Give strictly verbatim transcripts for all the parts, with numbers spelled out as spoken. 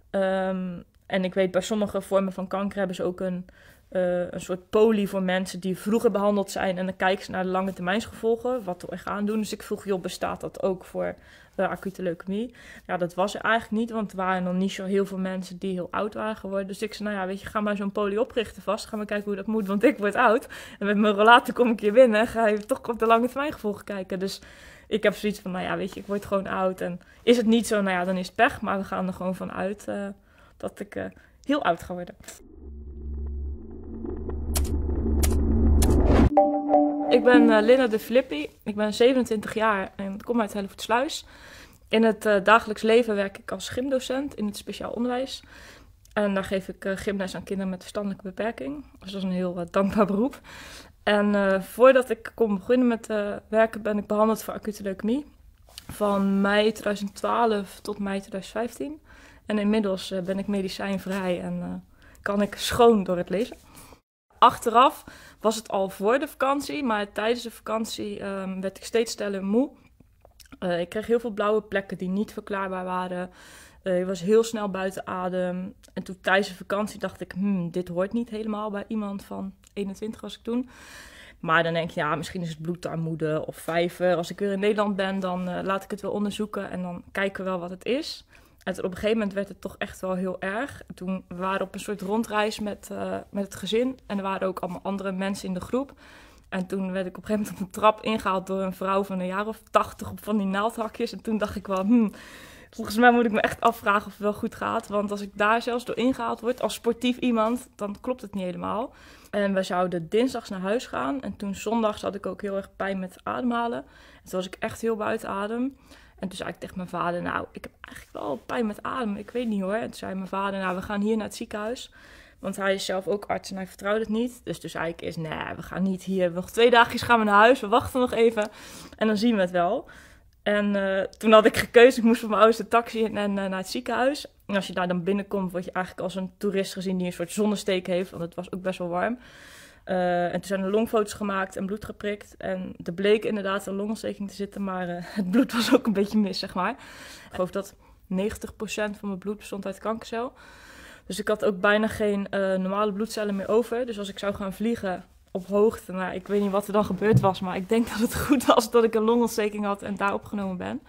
Um, en ik weet bij sommige vormen van kanker hebben ze ook een, uh, een soort poli voor mensen die vroeger behandeld zijn. En dan kijken ze naar de lange termijnsgevolgen, wat we gaan doen. Dus ik vroeg, joh, bestaat dat ook voor uh, acute leukemie? Ja, dat was er eigenlijk niet, want er waren nog niet zo heel veel mensen die heel oud waren geworden. Dus ik zei, nou ja, weet je, ga maar zo'n poli oprichten vast. Ga maar kijken hoe dat moet, want ik word oud. En met mijn rollator kom ik hier binnen en ga je toch op de lange termijngevolgen kijken. Dus ik heb zoiets van, nou ja, weet je, ik word gewoon oud. En is het niet zo, nou ja, dan is het pech. Maar we gaan er gewoon van uit uh, dat ik uh, heel oud ga worden. Ik ben uh, Linda de Filippi. Ik ben zevenentwintig jaar en ik kom uit Hellevoetsluis. In het uh, dagelijks leven werk ik als gymdocent in het speciaal onderwijs. En daar geef ik uh, gymles aan kinderen met verstandelijke beperking. Dus dat is een heel uh, dankbaar beroep. En uh, voordat ik kon beginnen met uh, werken ben ik behandeld voor acute leukemie. Van mei twintig twaalf tot mei twintig vijftien. En inmiddels uh, ben ik medicijnvrij en uh, kan ik schoon door het leven. Achteraf was het al voor de vakantie, maar tijdens de vakantie um, werd ik steeds sneller moe. Uh, ik kreeg heel veel blauwe plekken die niet verklaarbaar waren. Uh, ik was heel snel buiten adem. En toen tijdens de vakantie dacht ik, hmm, dit hoort niet helemaal bij iemand van eenentwintig was ik toen. Maar dan denk je, ja, misschien is het bloedarmoede of vijver. Als ik weer in Nederland ben, dan uh, laat ik het wel onderzoeken en dan kijken we wel wat het is. En op een gegeven moment werd het toch echt wel heel erg. Toen we waren op een soort rondreis met, uh, met het gezin. En er waren ook allemaal andere mensen in de groep. En toen werd ik op een gegeven moment op een trap ingehaald door een vrouw van een jaar of tachtig op van die naaldhakjes. En toen dacht ik wel, hmm, volgens mij moet ik me echt afvragen of het wel goed gaat. Want als ik daar zelfs door ingehaald word als sportief iemand, dan klopt het niet helemaal. En we zouden dinsdags naar huis gaan. En toen zondags had ik ook heel erg pijn met ademhalen. En toen was ik echt heel buiten adem. En toen zei ik tegen mijn vader, nou, ik heb eigenlijk wel pijn met ademen. Ik weet niet hoor. En toen zei mijn vader, nou, we gaan hier naar het ziekenhuis. Want hij is zelf ook arts en hij vertrouwde het niet. Dus toen zei ik eerst, nee, we gaan niet hier. Nog twee dagjes gaan we naar huis. We wachten nog even. En dan zien we het wel. En uh, toen had ik gekozen. Ik moest van mijn ouders de taxi en uh, naar het ziekenhuis. En als je daar dan binnenkomt, word je eigenlijk als een toerist gezien die een soort zonnesteek heeft. Want het was ook best wel warm. Uh, en toen zijn er longfoto's gemaakt en bloed geprikt. En er bleek inderdaad een longontsteking te zitten. Maar uh, het bloed was ook een beetje mis, zeg maar. Ik geloof dat negentig procent van mijn bloed bestond uit kankercel. Dus ik had ook bijna geen uh, normale bloedcellen meer over. Dus als ik zou gaan vliegen op hoogte, nou, ik weet niet wat er dan gebeurd was. Maar ik denk dat het goed was dat ik een longontsteking had en daar opgenomen ben.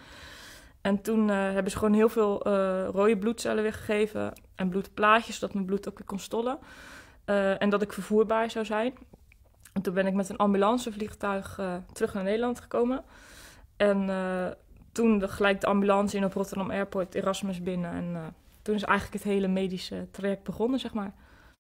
En toen uh, hebben ze gewoon heel veel uh, rode bloedcellen weer gegeven. En bloedplaatjes, zodat mijn bloed ook weer kon stollen. Uh, en dat ik vervoerbaar zou zijn. En toen ben ik met een ambulancevliegtuig uh, terug naar Nederland gekomen. En uh, toen de, gelijk de ambulance in op Rotterdam Airport, Erasmus binnen. En uh, toen is eigenlijk het hele medische traject begonnen, zeg maar.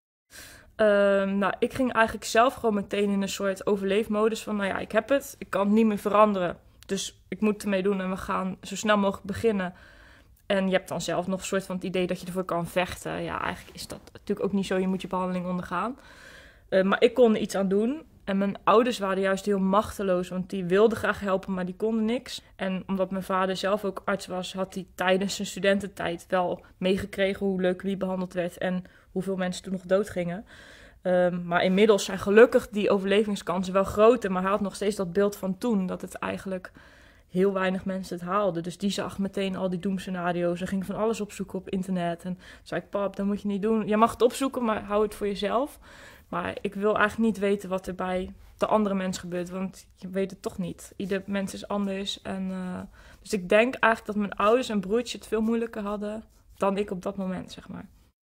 Uh, nou, ik ging eigenlijk zelf gewoon meteen in een soort overleefmodus van, nou ja, ik heb het. Ik kan het niet meer veranderen. Dus ik moet ermee doen en we gaan zo snel mogelijk beginnen. En je hebt dan zelf nog een soort van het idee dat je ervoor kan vechten. Ja, eigenlijk is dat natuurlijk ook niet zo. Je moet je behandeling ondergaan. Uh, maar ik kon er iets aan doen. En mijn ouders waren juist heel machteloos. Want die wilden graag helpen, maar die konden niks. En omdat mijn vader zelf ook arts was, had hij tijdens zijn studententijd wel meegekregen hoe leukemie behandeld werd. En hoeveel mensen toen nog doodgingen. Um, maar inmiddels zijn gelukkig die overlevingskansen wel groter. Maar hij had nog steeds dat beeld van toen. Dat het eigenlijk heel weinig mensen het haalden. Dus die zag meteen al die doemscenario's en ging van alles opzoeken op internet. En zei ik, pap, dat moet je niet doen. Je mag het opzoeken, maar hou het voor jezelf. Maar ik wil eigenlijk niet weten wat er bij de andere mens gebeurt. Want je weet het toch niet. Ieder mens is anders. En, uh, dus ik denk eigenlijk dat mijn ouders en broertje het veel moeilijker hadden dan ik op dat moment, zeg maar.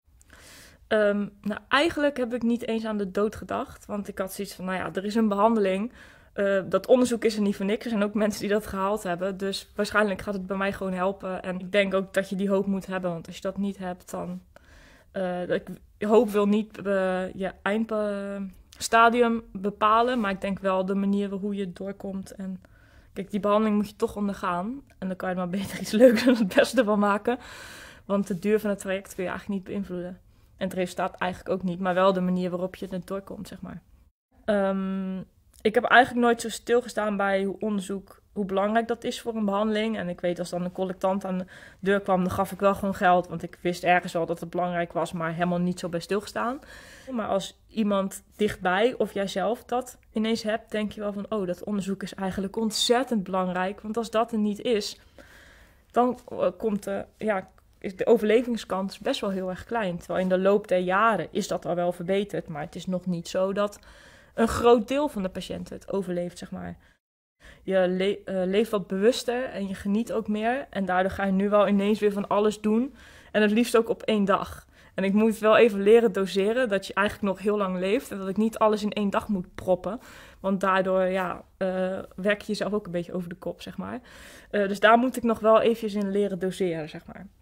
Um, nou, eigenlijk heb ik niet eens aan de dood gedacht. Want ik had zoiets van, nou ja, er is een behandeling. Uh, dat onderzoek is er niet voor niks. Er zijn ook mensen die dat gehaald hebben. Dus waarschijnlijk gaat het bij mij gewoon helpen. En ik denk ook dat je die hoop moet hebben. Want als je dat niet hebt, dan... Uh, ik hoop wil niet uh, je eindstadium bepalen. Maar ik denk wel de manier hoe je doorkomt. En kijk, die behandeling moet je toch ondergaan. En dan kan je er maar beter iets leuks en het beste van maken. Want de duur van het traject kun je eigenlijk niet beïnvloeden. En het resultaat eigenlijk ook niet. Maar wel de manier waarop je er doorkomt, zeg maar. Um, Ik heb eigenlijk nooit zo stilgestaan bij hoe onderzoek, hoe belangrijk dat is voor een behandeling. En ik weet als dan een collectant aan de deur kwam, dan gaf ik wel gewoon geld. Want ik wist ergens wel dat het belangrijk was, maar helemaal niet zo bij stilgestaan. Maar als iemand dichtbij of jijzelf dat ineens hebt, denk je wel van, oh, dat onderzoek is eigenlijk ontzettend belangrijk. Want als dat er niet is, dan komt er, ja, is de overlevingskans best wel heel erg klein. Terwijl in de loop der jaren is dat al wel verbeterd. Maar het is nog niet zo dat een groot deel van de patiënten het overleeft, zeg maar. Je le- uh, leeft wat bewuster en je geniet ook meer. En daardoor ga je nu wel ineens weer van alles doen. En het liefst ook op één dag. En ik moet wel even leren doseren dat je eigenlijk nog heel lang leeft. En dat ik niet alles in één dag moet proppen. Want daardoor ja, uh, werk je jezelf ook een beetje over de kop, zeg maar. Uh, dus daar moet ik nog wel eventjes in leren doseren, zeg maar.